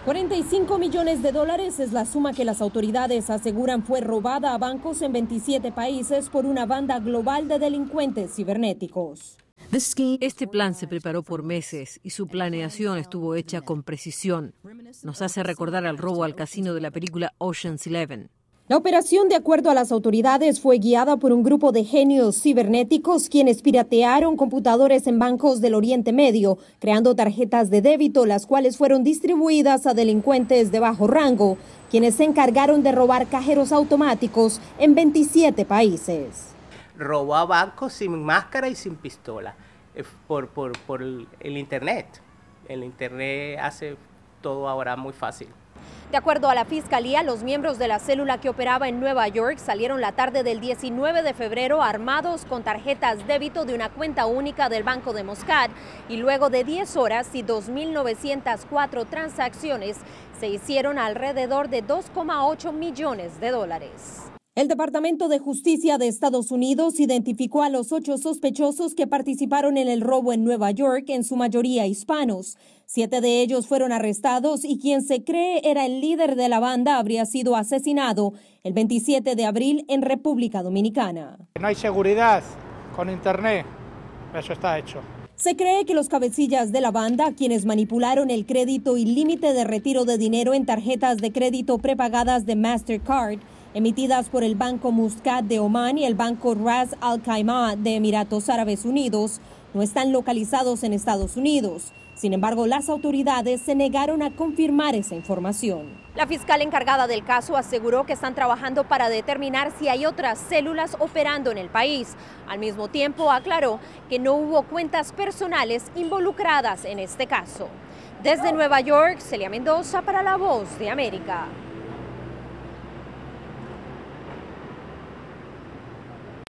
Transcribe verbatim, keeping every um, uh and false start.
cuarenta y cinco millones de dólares es la suma que las autoridades aseguran fue robada a bancos en veintisiete países por una banda global de delincuentes cibernéticos. Este plan se preparó por meses y su planeación estuvo hecha con precisión. Nos hace recordar al robo al casino de la película Ocean's Eleven. La operación, de acuerdo a las autoridades, fue guiada por un grupo de genios cibernéticos quienes piratearon computadores en bancos del Oriente Medio, creando tarjetas de débito, las cuales fueron distribuidas a delincuentes de bajo rango, quienes se encargaron de robar cajeros automáticos en veintisiete países. Robó a bancos sin máscara y sin pistola, eh, por, por, por el, el Internet. El Internet hace todo ahora muy fácil. De acuerdo a la Fiscalía, los miembros de la célula que operaba en Nueva York salieron la tarde del diecinueve de febrero armados con tarjetas débito de una cuenta única del Banco de Muscat y luego de diez horas y dos mil novecientas cuatro transacciones se hicieron alrededor de dos coma ocho millones de dólares. El Departamento de Justicia de Estados Unidos identificó a los ocho sospechosos que participaron en el robo en Nueva York, en su mayoría hispanos. Siete de ellos fueron arrestados y quien se cree era el líder de la banda habría sido asesinado el veintisiete de abril en República Dominicana. No hay seguridad con Internet, eso está hecho. Se cree que los cabecillas de la banda, quienes manipularon el crédito y límite de retiro de dinero en tarjetas de crédito prepagadas de Mastercard, emitidas por el Banco Muscat de Omán y el Banco Ras Al Khaimah de Emiratos Árabes Unidos, no están localizados en Estados Unidos. Sin embargo, las autoridades se negaron a confirmar esa información. La fiscal encargada del caso aseguró que están trabajando para determinar si hay otras células operando en el país. Al mismo tiempo, aclaró que no hubo cuentas personales involucradas en este caso. Desde Nueva York, Celia Mendoza para La Voz de América.